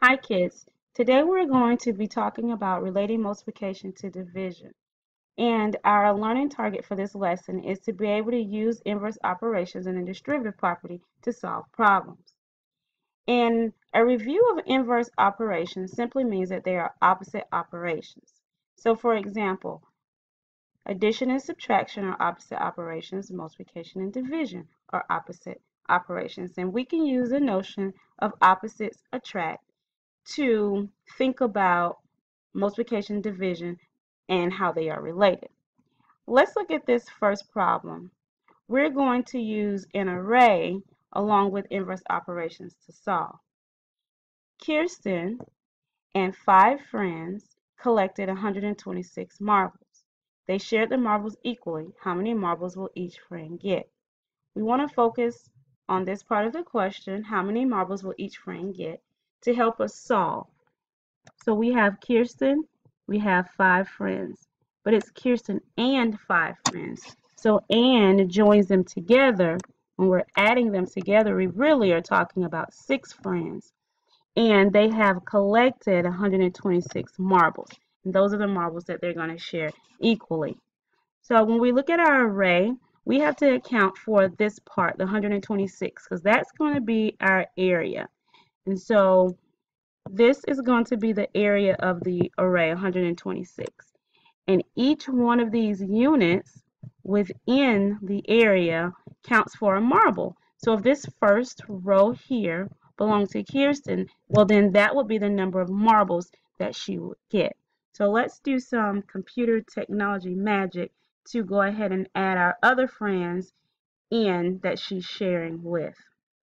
Hi kids, today we're going to be talking about relating multiplication to division. And our learning target for this lesson is to be able to use inverse operations and a distributive property to solve problems. And a review of inverse operations simply means that they are opposite operations. So for example, addition and subtraction are opposite operations, multiplication and division are opposite operations. And we can use the notion of opposites attract to think about multiplication, division, and how they are related. Let's look at this first problem. We're going to use an array along with inverse operations to solve. Kirsten and 5 friends collected 126 marbles. They shared the marbles equally. How many marbles will each friend get? We want to focus on this part of the question, how many marbles will each friend get, to help us solve. So we have Kirsten, we have 5 friends, but it's Kirsten and 5 friends. So and joins them together. When we're adding them together, we really are talking about 6 friends. And they have collected 126 marbles. And those are the marbles that they're going to share equally. So when we look at our array, we have to account for this part, the 126, because that's going to be our area. And so this is going to be the area of the array, 126. And each one of these units within the area counts for a marble. So if this first row here belongs to Kirsten, well then that would be the number of marbles that she would get. So let's do some computer technology magic to go ahead and add our other friends in that she's sharing with.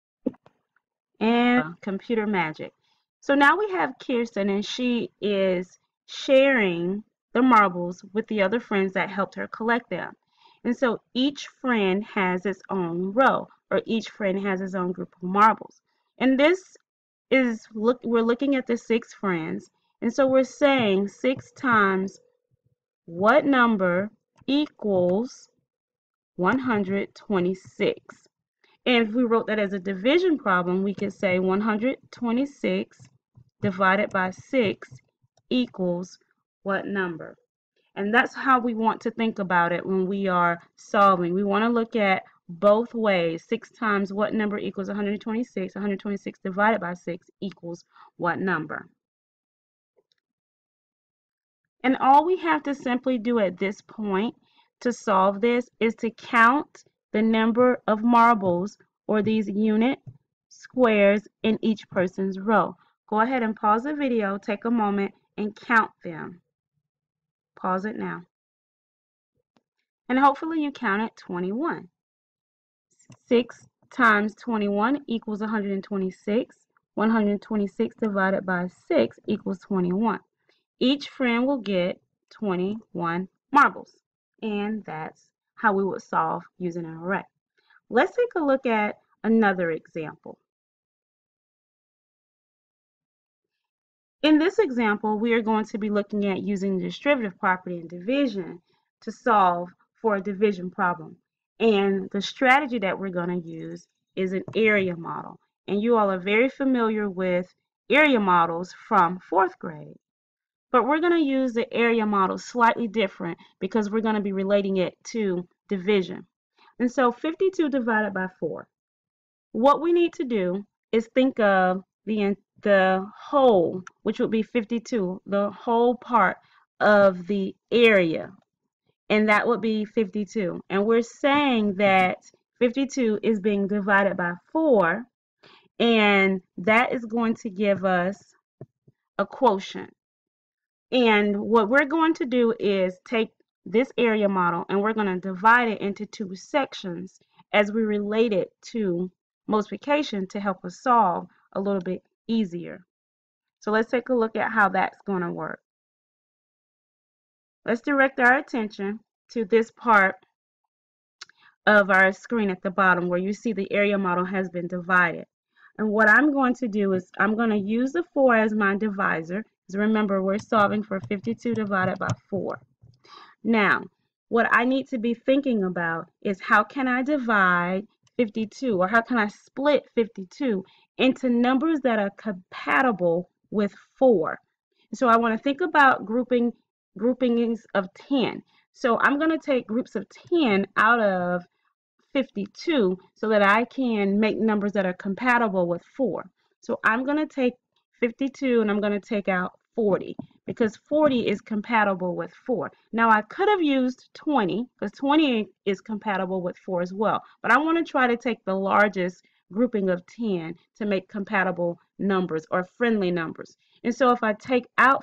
And computer magic. So now we have Kirsten, and she is sharing the marbles with the other friends that helped her collect them. And so each friend has its own row, or each friend has its own group of marbles. And this is, we're looking at the 6 friends. And so we're saying 6 times what number equals 126. And if we wrote that as a division problem, we could say 126 divided by 6 equals what number? And that's how we want to think about it when we are solving. We want to look at both ways. 6 times what number equals 126? 126 divided by 6 equals what number? And all we have to simply do at this point to solve this is to count the number of marbles, or these unit squares, in each person's row. Go ahead and pause the video, take a moment, and count them. Pause it now. And hopefully you counted 21. 6 times 21 equals 126. 126 divided by 6 equals 21. Each friend will get 21 marbles. And that's how we would solve using an array. Let's take a look at another example. In this example, we are going to be looking at using the distributive property in division to solve for a division problem. And the strategy that we're going to use is an area model. And you all are very familiar with area models from 4th grade. But we're going to use the area model slightly different because we're going to be relating it to division. And so 52 divided by 4. What we need to do is think of the whole, which would be 52, the whole part of the area, and that would be 52. And we're saying that 52 is being divided by 4, and that is going to give us a quotient. And what we're going to do is take this area model and we're going to divide it into 2 sections as we relate it to multiplication to help us solve a little bit easier. So let's take a look at how that's going to work. Let's direct our attention to this part of our screen at the bottom where you see the area model has been divided. And what I'm going to do is I'm going to use the 4 as my divisor. Because remember, we're solving for 52 divided by 4. Now, what I need to be thinking about is how can I divide 52, or how can I split 52 into numbers that are compatible with 4. So I want to think about groupings of 10. So I'm going to take groups of 10 out of 52 so that I can make numbers that are compatible with 4. So I'm going to take 52 and I'm going to take out 40 because 40 is compatible with 4. Now I could have used 20 because 20 is compatible with 4 as well, but I want to try to take the largest grouping of 10 to make compatible numbers or friendly numbers. And so if I take out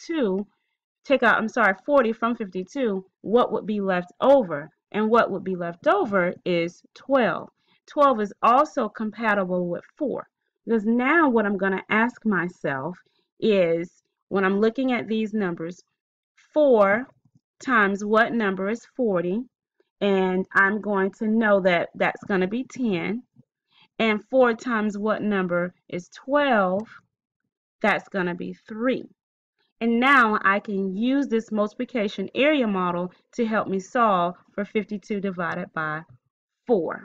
40 from 52, what would be left over? And what would be left over is 12. 12 is also compatible with 4. Because now what I'm going to ask myself is, when I'm looking at these numbers, 4 times what number is 40? And I'm going to know that that's going to be 10. And 4 times what number is 12? That's going to be 3. And now I can use this multiplication area model to help me solve for 52 divided by 4.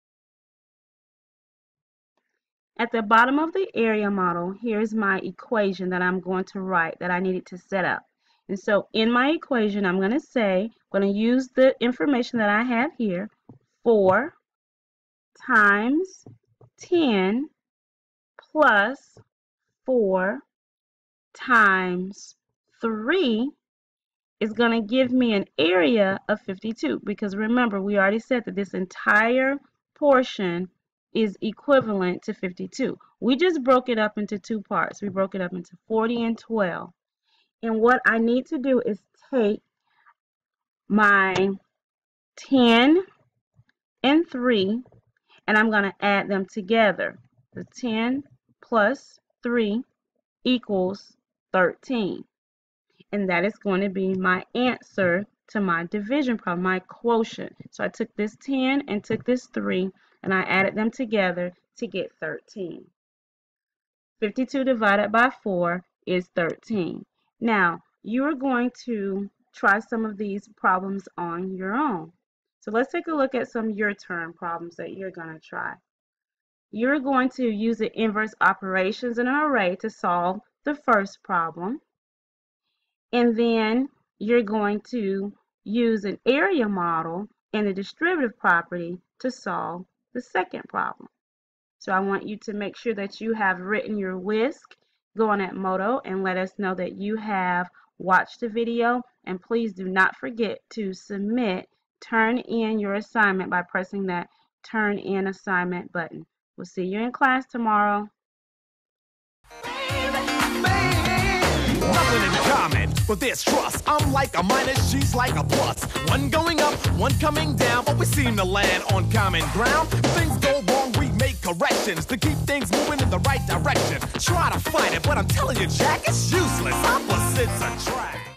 At the bottom of the area model, here's my equation that I'm going to write that I needed to set up. And so in my equation, I'm going to use the information that I have here. 4 times 10 plus 4 times 3 is going to give me an area of 52, because remember, we already said that this entire portion is equivalent to 52. We just broke it up into two parts. We broke it up into 40 and 12. And what I need to do is take my 10 and 3 and I'm going to add them together. The 10 plus 3 equals 13. And that is going to be my answer to my division problem, my quotient. So I took this 10 and took this 3 and I added them together to get 13. 52 divided by 4 is 13. Now, you are going to try some of these problems on your own. So let's take a look at some your turn problems that you're going to try. You're going to use the inverse operations in an array to solve the first problem. And then you're going to use an area model and a distributive property to solve the second problem. So I want you to make sure that you have written your whisk. Go on at Moto and let us know that you have watched the video. And please do not forget to turn in your assignment by pressing that turn in assignment button. We'll see you in class tomorrow. Nothing in common, but there's trust. I'm like a minus, she's like a plus. One going up, one coming down, but we seem to land on common ground. If things go wrong, we make corrections to keep things moving in the right direction. Try to fight it, but I'm telling you, Jack, it's useless. Opposites attract.